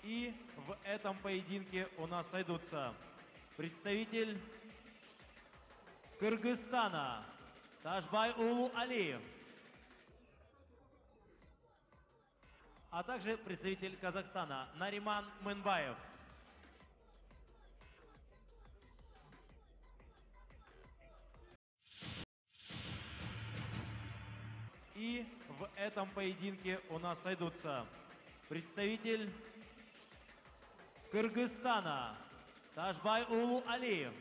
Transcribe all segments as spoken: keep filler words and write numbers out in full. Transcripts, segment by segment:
И в этом поединке у нас сойдутся представитель Кыргызстана Ташбайулу Алиев, а также представитель Казахстана Нариман Мынбаев. И в этом поединке у нас сойдутся представитель Кыргызстана Ташбайулу Алиев,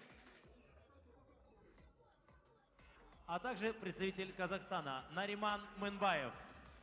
а также представитель Казахстана Нариман Мынбаев.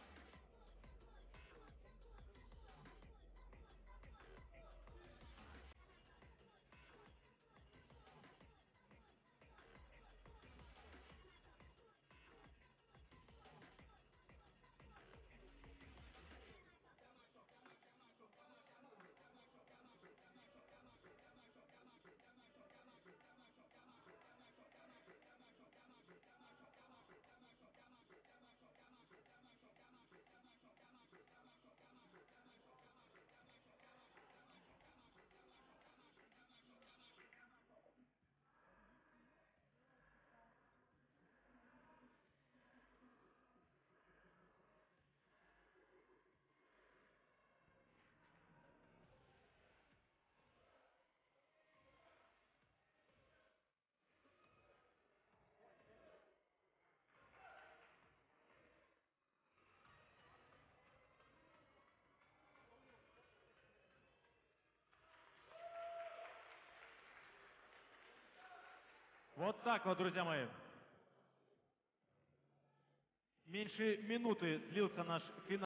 Вот так вот, друзья мои. Меньше минуты длился наш финал.